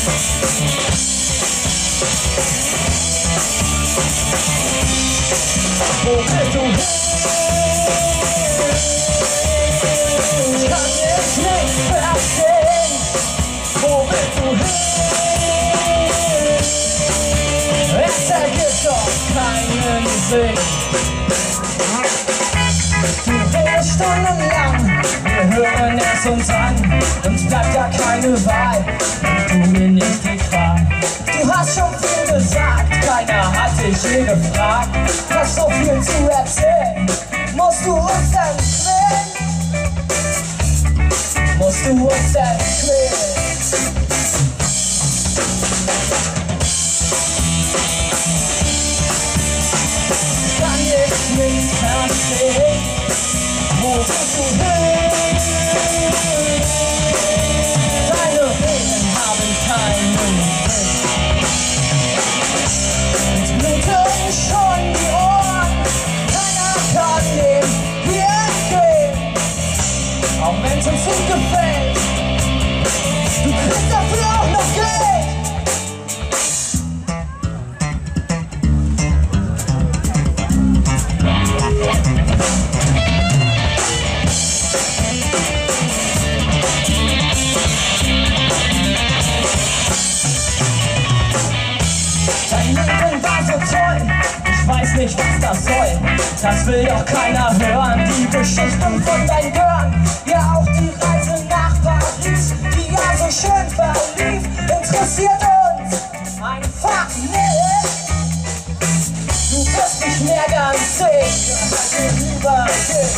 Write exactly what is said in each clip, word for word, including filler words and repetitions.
Wo bist du hin? Ich kann es nicht verstehen. Wo bist du hin? Es ergibt doch keinen Sinn. Du redest stundenlang, wir hören es uns an. Uns bleibt ja keine Wahl, du mir nicht die Qual. Du hast schon viel gesagt, keiner hat dich je gefragt. Hast so viel zu erzählen, musst du uns denn quälen? Musst du uns denn quälen? Kann ich nicht verstehen, wo bist du hin? Deine Reden haben keinen Sinn. Uns bluten schon die Ohren, keiner kann dem hier entgehen. Auch wenn's uns nicht gefällt, du kriegst dafür auch noch Geld. Dein Leben war so toll, ich weiß nicht, was das soll. Das will doch keiner hören, die Geschichten von deinen Girlen. Ja, auch die Reise nach Paris, die ja so schön verlief, interessiert uns einfach nicht. Du bist nicht mehr ganz sicher, also lieber dich.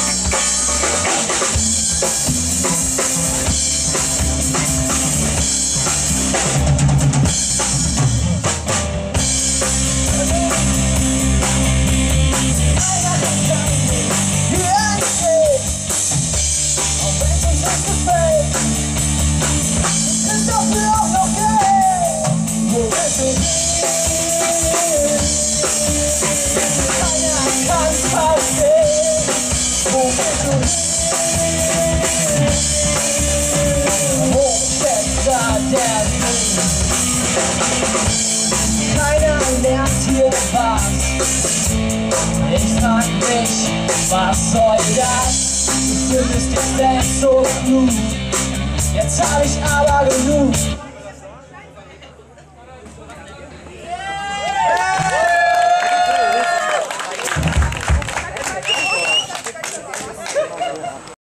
Keiner lernt hier was. Ich frag mich, was soll das? Du findest dich selbst so klug. Jetzt hab ich aber genug.